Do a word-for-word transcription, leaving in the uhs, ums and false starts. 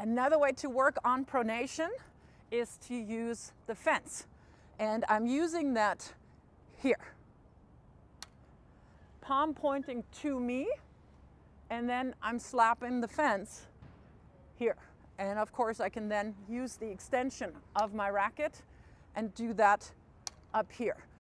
Another way to work on pronation is to use the fence. And I'm using that here. Palm pointing to me, and then I'm slapping the fence here. And of course I can then use the extension of my racket and do that up here.